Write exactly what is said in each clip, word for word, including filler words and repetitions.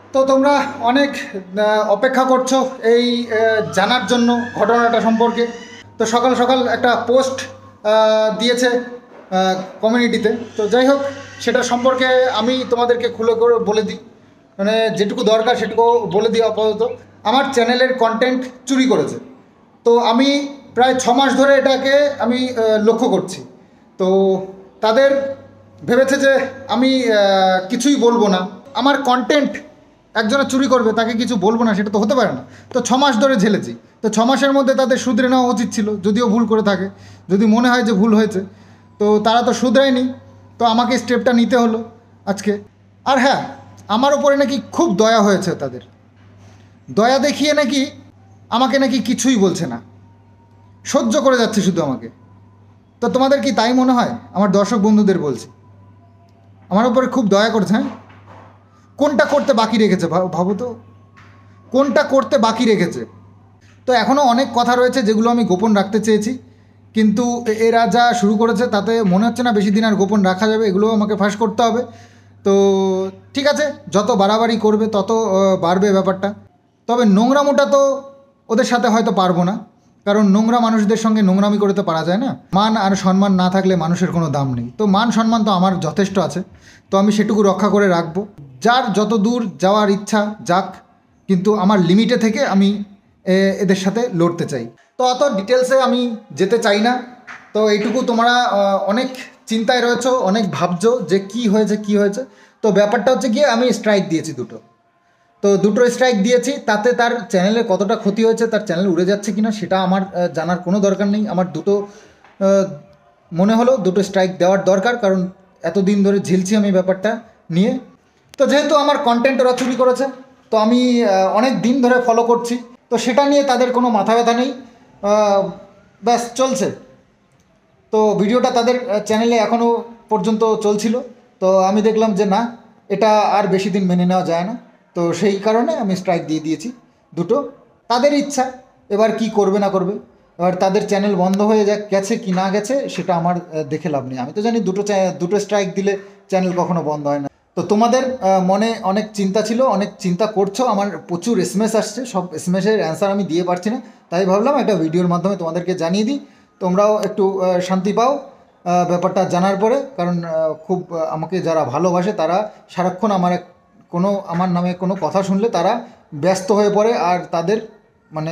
তো তোমরা অনেক অপেক্ষা করছো এই জানার জন্য ঘটনাটা সম্পর্কে। তো সকাল সকাল একটা পোস্ট দিয়েছে কমিউনিটিতে। তো যাই হোক, সেটা সম্পর্কে আমি তোমাদেরকে খুলে করে বলে দিই, মানে যেটুকু দরকার সেটুকু বলে দিই। আপাতত আমার চ্যানেলের কন্টেন্ট চুরি করেছে। তো আমি প্রায় ছ মাস ধরে এটাকে আমি লক্ষ্য করছি। তো তাদের ভেবেছে যে আমি কিছুই বলবো না, আমার কন্টেন্ট একজনে চুরি করবে তাকে কিছু বলবো না, সেটা তো হতে পারে না। তো ছ মাস ধরে ঝেলেছি। তো ছ মাসের মধ্যে তাদের শুধরে নেওয়া উচিত ছিল, যদিও ভুল করে থাকে, যদি মনে হয় যে ভুল হয়েছে। তো তারা তো শুধরায়নি, তো আমাকে স্টেপটা নিতে হলো আজকে। আর হ্যাঁ, আমার উপরে নাকি খুব দয়া হয়েছে তাদের, দয়া দেখিয়ে নাকি আমাকে নাকি কিছুই বলছে না, সহ্য করে যাচ্ছে শুধু আমাকে। তো তোমাদের কি তাই মনে হয়? আমার দর্শক বন্ধুদের বলছি, আমার উপরে খুব দয়া করছে। হ্যাঁ, কোনটা করতে বাকি রেখেছে ভাবো তো, কোনটা করতে বাকি রেখেছে? তো এখনও অনেক কথা রয়েছে যেগুলো আমি গোপন রাখতে চেয়েছি, কিন্তু এরা যা শুরু করেছে তাতে মনে হচ্ছে না বেশি দিন আর গোপন রাখা যাবে, এগুলোও আমাকে ফাঁস করতে হবে। তো ঠিক আছে, যত বাড়াবাড়ি করবে তত বাড়বে ব্যাপারটা। তবে নোংরামোটা তো ওদের সাথে হয়তো পারবো না, কারণ নোংরা মানুষদের সঙ্গে নোংরামি করতে পারা যায় না। মান আর সম্মান না থাকলে মানুষের কোনো দাম নেই। তো মান সম্মান তো আমার যথেষ্ট আছে, তো আমি সেটুকু রক্ষা করে রাখবো। যার যত দূর যাওয়ার ইচ্ছা যাক, কিন্তু আমার লিমিটে থেকে আমি এদের সাথে লড়তে চাই। তো অত ডিটেলসে আমি যেতে চাই না। তো এইটুকু তোমরা অনেক চিন্তায় রয়েছো, অনেক ভাবছো যে কি হয়েছে কি হয়েছে। তো ব্যাপারটা হচ্ছে গিয়ে আমি স্ট্রাইক দিয়েছি দুটো। তো দুটো স্ট্রাইক দিয়েছি, তাতে তার চ্যানেলে কতটা ক্ষতি হয়েছে, তার চ্যানেল উড়ে যাচ্ছে কিনা সেটা আমার জানার কোনো দরকার নেই। আমার দুটো মনে হলো দুটো স্ট্রাইক দেওয়ার দরকার, কারণ এতদিন ধরে ঝিলছি আমি ব্যাপারটা নিয়ে। তো যেহেতু আমার কন্টেন্ট ওরা চুরি করেছে, তো আমি অনেক দিন ধরে ফলো করছি, তো সেটা নিয়ে তাদের কোনো মাথা ব্যথা নেই, ব্যাস চলছে। তো ভিডিওটা তাদের চ্যানেলে এখনও পর্যন্ত চলছিল। তো আমি দেখলাম যে না, এটা আর বেশি দিন মেনে নেওয়া যায় না। তো সেই কারণে আমি স্ট্রাইক দিয়ে দিয়েছি দুটো। তাদের ইচ্ছা, এবার কি করবে না করবে। এবার তাদের চ্যানেল বন্ধ হয়ে যা গেছে কি না গেছে সেটা আমার দেখে লাভ নেই। আমি তো জানি দুটো দুটো স্ট্রাইক দিলে চ্যানেল কখনো বন্ধ হয় না। তো তোমাদের মনে অনেক চিন্তা ছিল, অনেক চিন্তা করছো, আমার প্রচুর এসএমএস আসছে, সব এসএমএসের অ্যান্সার আমি দিয়ে পারছি না, তাই ভাবলাম একটা ভিডিওর মাধ্যমে তোমাদেরকে জানিয়ে দিই, তোমরাও একটু শান্তি পাও ব্যাপারটা জানার পরে। কারণ খুব আমাকে যারা ভালোবাসে তারা সারাক্ষণ আমার এক কোনো আমার নামে কোনো কথা শুনলে তারা ব্যস্ত হয়ে পড়ে, আর তাদের মানে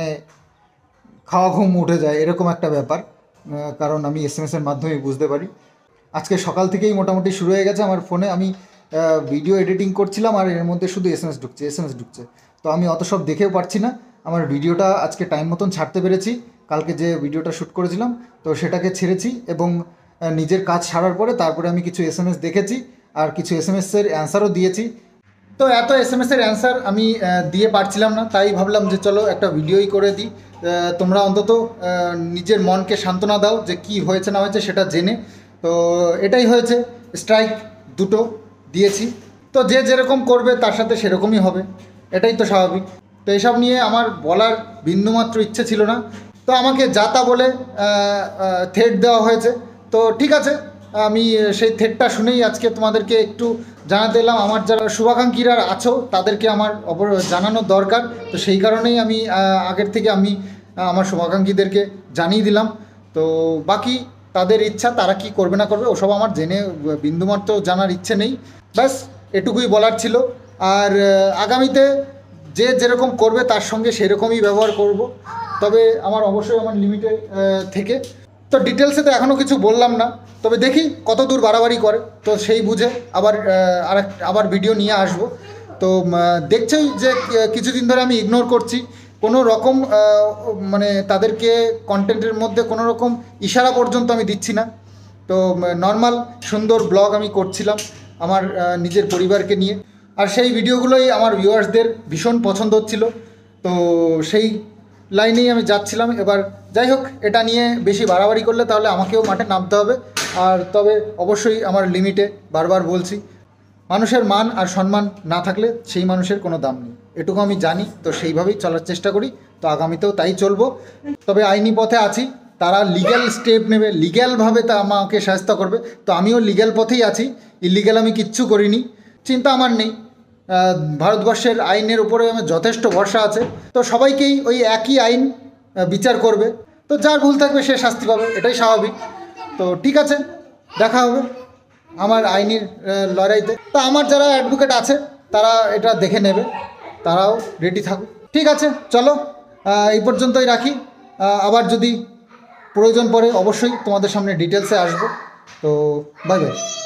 খাওয়া ঘুম উঠে যায়, এরকম একটা ব্যাপার। কারণ আমি এসএমএসের মাধ্যমে বুঝতে পারি। আজকে সকাল থেকেই মোটামুটি শুরু হয়ে গেছে আমার ফোনে, আমি ভিডিও এডিটিং করছিলাম আর এর মধ্যে শুধু এসএমএস ঢুকছে এসএমএস ঢুকছে তো আমি অত সব দেখেও পারছি না। আমার ভিডিওটা আজকে টাইম মতন ছাড়তে পেরেছি, কালকে যে ভিডিওটা শ্যুট করেছিলাম তো সেটাকে ছেড়েছি, এবং নিজের কাজ ছাড়ার পরে তারপরে আমি কিছু এসএমএস দেখেছি আর কিছু এসএমএসের অ্যান্সারও দিয়েছি। তো এত এসএমএসের অ্যান্সার আমি দিয়ে পারছিলাম না, তাই ভাবলাম যে চলো একটা ভিডিওই করে দিই, তোমরা অন্তত নিজের মনকে সান্ত্বনা দাও যে কি হয়েছে না হয়েছে সেটা জেনে। তো এটাই হয়েছে, স্ট্রাইক দুটো দিয়েছি। তো যে যেরকম করবে তার সাথে সেরকমই হবে, এটাই তো স্বাভাবিক। তো এসব নিয়ে আমার বলার বিন্দুমাত্র ইচ্ছে ছিল না। তো আমাকে যা তা বলে থ্রেট দেওয়া হয়েছে। তো ঠিক আছে, আমি সেই থ্রেটটা শুনেই আজকে তোমাদেরকে একটু জানাতে এলাম। আমার যারা শুভাকাঙ্ক্ষীরা আছো তাদেরকে আমার অপর জানানোর দরকার, তো সেই কারণেই আমি আগের থেকে আমি আমার শুভাকাঙ্ক্ষীদেরকে জানিয়ে দিলাম। তো বাকি তাদের ইচ্ছা, তারা কি করবে না করবে ওসব আমার জেনে বিন্দুমাত্র জানার ইচ্ছে নেই। ব্যাস এটুকুই বলার ছিল। আর আগামীতে যে যেরকম করবে তার সঙ্গে সেরকমই ব্যবহার করব, তবে আমার অবশ্যই আমার লিমিটে থেকে। তো ডিটেলসে তো এখনও কিছু বললাম না, তবে দেখি কত দূর বাড়াবাড়ি করে, তো সেই বুঝে আবার আর আবার ভিডিও নিয়ে আসব। তো দেখছেই যে কিছুদিন ধরে আমি ইগনোর করছি, কোনো রকম মানে তাদেরকে কন্টেন্টের মধ্যে কোনো রকম ইশারা পর্যন্ত আমি দিচ্ছি না। তো নর্মাল সুন্দর ব্লগ আমি করছিলাম আমার নিজের পরিবারকে নিয়ে, আর সেই ভিডিওগুলোই আমার ভিউয়ার্সদের ভীষণ পছন্দ হচ্ছিল। তো সেই লাইনেই আমি যাচ্ছিলাম। এবার যাই হোক, এটা নিয়ে বেশি বাড়াবাড়ি করলে তাহলে আমাকেও মাঠে নামতে হবে। আর তবে অবশ্যই আমার লিমিটে, বারবার বলছি, মানুষের মান আর সম্মান না থাকলে সেই মানুষের কোনো দাম নেই, এটুকু আমি জানি। তো সেইভাবেই চলার চেষ্টা করি, তো আগামীতেও তাই চলবো। তবে আইনি পথে আছি, তারা লিগ্যাল স্টেপ নেবে, লিগ্যালভাবে তা আমাকে শায়েস্তা করবে। তো আমিও লিগ্যাল পথেই আছি, ইলিগ্যাল আমি কিচ্ছু করিনি, চিন্তা আমার নেই। আহ, ভারতবর্ষের আইনের উপরে আমার যথেষ্ট ভরসা আছে। তো সবাইকেই ওই একই আইন আহ, বিচার করবে। তো যার ভুল থাকবে সে শাস্তি পাবে, এটাই স্বাভাবিক। তো ঠিক আছে, দেখা হবে আমার আইনি আহ, লড়াইতে। তা আমার যারা অ্যাডভোকেট আছে তারা এটা দেখে নেবে, তারাও রেডি থাকুক। ঠিক আছে, চলো আহ, এই পর্যন্তই রাখি। আহ, আবার যদি প্রয়োজন পড়ে অবশ্যই তোমাদের সামনে ডিটেলসে আসবো। তো বাই বাই।